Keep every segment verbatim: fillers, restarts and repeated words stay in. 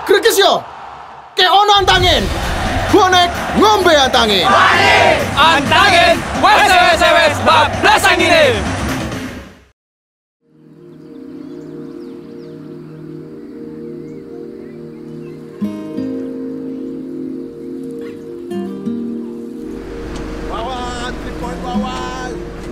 Greges yo. Ke ono antangin. Bonek ngombe antangin. Wani antangin. Wes wes wes bab blasang ini. Bawan, three point bawan.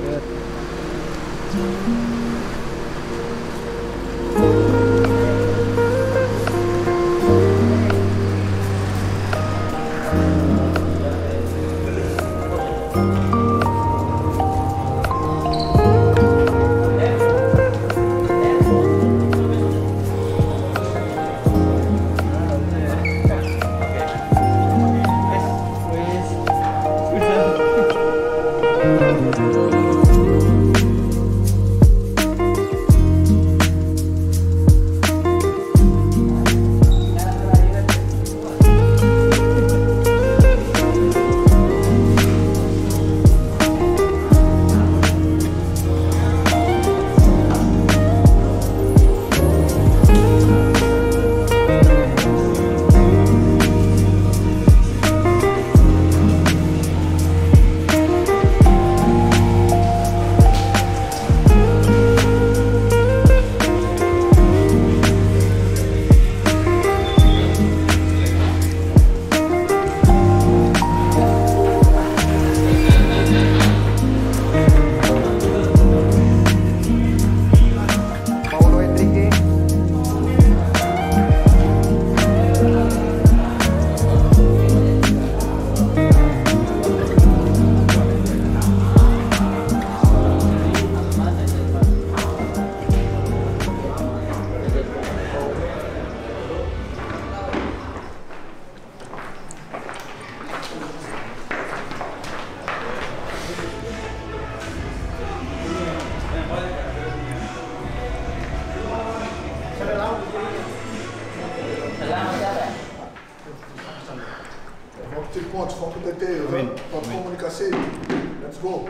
Points van competeren, van communicatie. Let's go.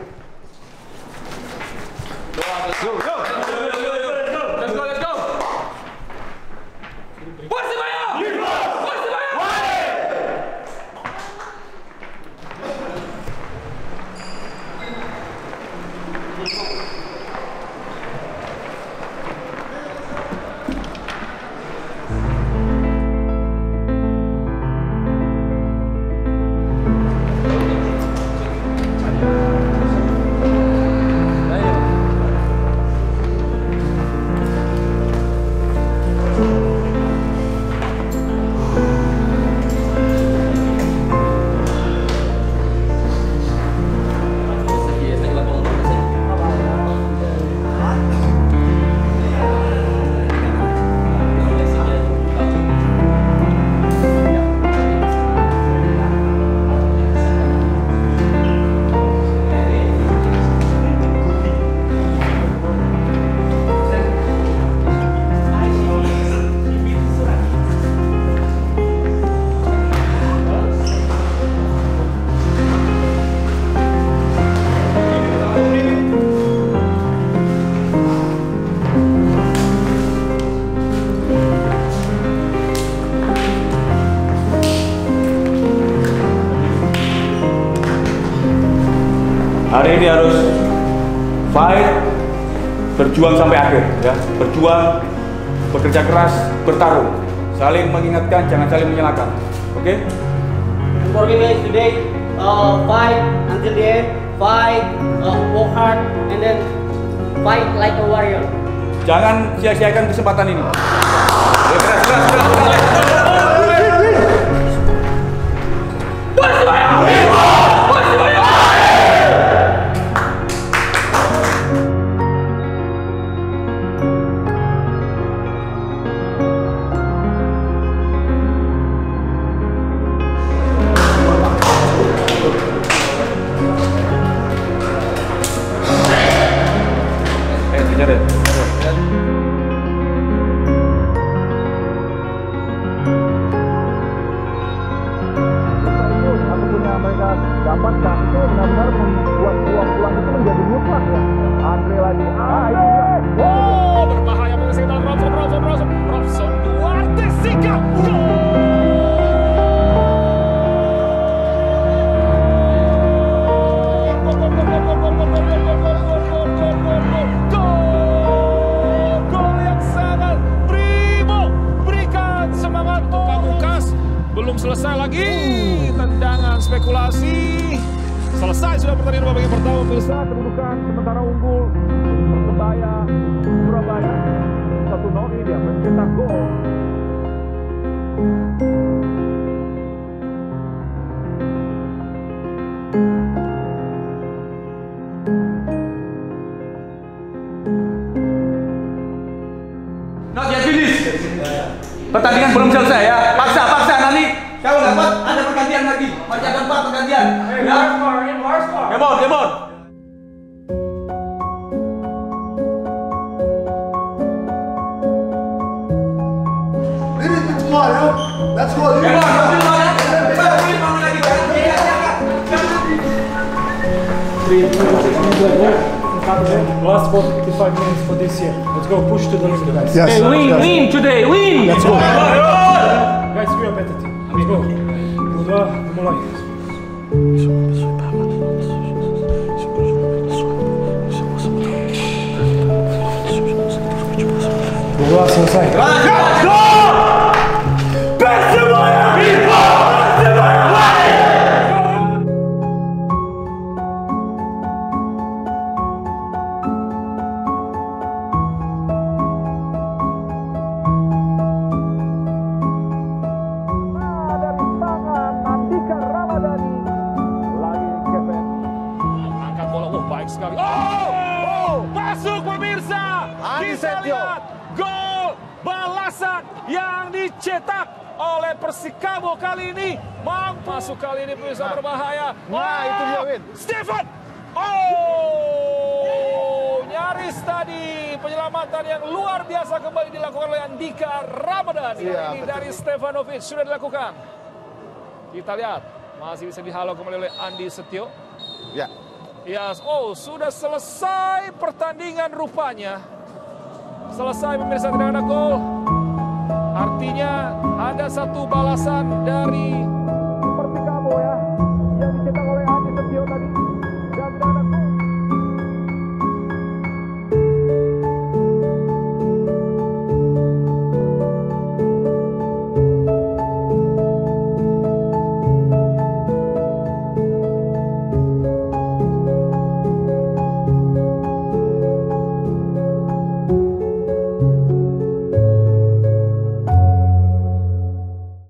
Let's go, go. Let's go, let's go. Persebaya! Persebaya! Hari ini harus fight, berjuang sampai akhir, ya. Berjuang, bekerja keras, bertarung, saling mengingatkan, jangan saling menyalahkan. Oke? Okay? For me guys, today, uh, fight until the end, fight, uh, work hard, and then fight like a warrior. Jangan sia-siakan kesempatan ini. Ya, keras, keras, keras, keras. Persebaya! Persebaya! Eh, kejar ya. Dapatkan itu benar-benar membuat peluang-peluang itu menjadi mutlak ya. Andre lagi, ah itu dia. Oh, berbahaya mengusir Robson, Robson, Robson, Robson Duarte Sika. selesai lagi tendangan spekulasi. Selesai sudah pertandingan babak yang pertama. Bisa kedudukan sementara unggul Persebaya Surabaya satu nol. Ini dia mencetak gol. Not yet finish. Pertandingan belum selesai ya. Paksa, paksa nanti. Kalau dapat ada pergantian lagi. Masih ada empat pergantian. Ya. Come on, come on. Let's go. Come on. Last forty-five minutes for this year. Let's go, push to the limit, guys. Yes. Hey, win, yes. win today, win. Let's go. Guys, we are better team. Let's go. Dua, mulai. Bola selesai. Let's go! Persebaya! Persebaya! Angkat bola, oh baik sekali. Oh, oh masuk pemirsa. Kita lihat gol balasan yang dicetak oleh Persikabo kali ini. Mampu masuk kali ini pemirsa berbahaya. Nah, itu dia, Win. Stefan. Oh, nyaris tadi penyelamatan yang luar biasa kembali dilakukan oleh Andika Ramadan. Iya, Ini betul. dari Stefanovic sudah dilakukan. Kita lihat masih bisa dihalau kembali oleh Andi Setio. Ya. Ya, oh sudah selesai pertandingan rupanya. Selesai pemirsa, tidak ada gol. Artinya ada satu balasan dari Persikabo ya.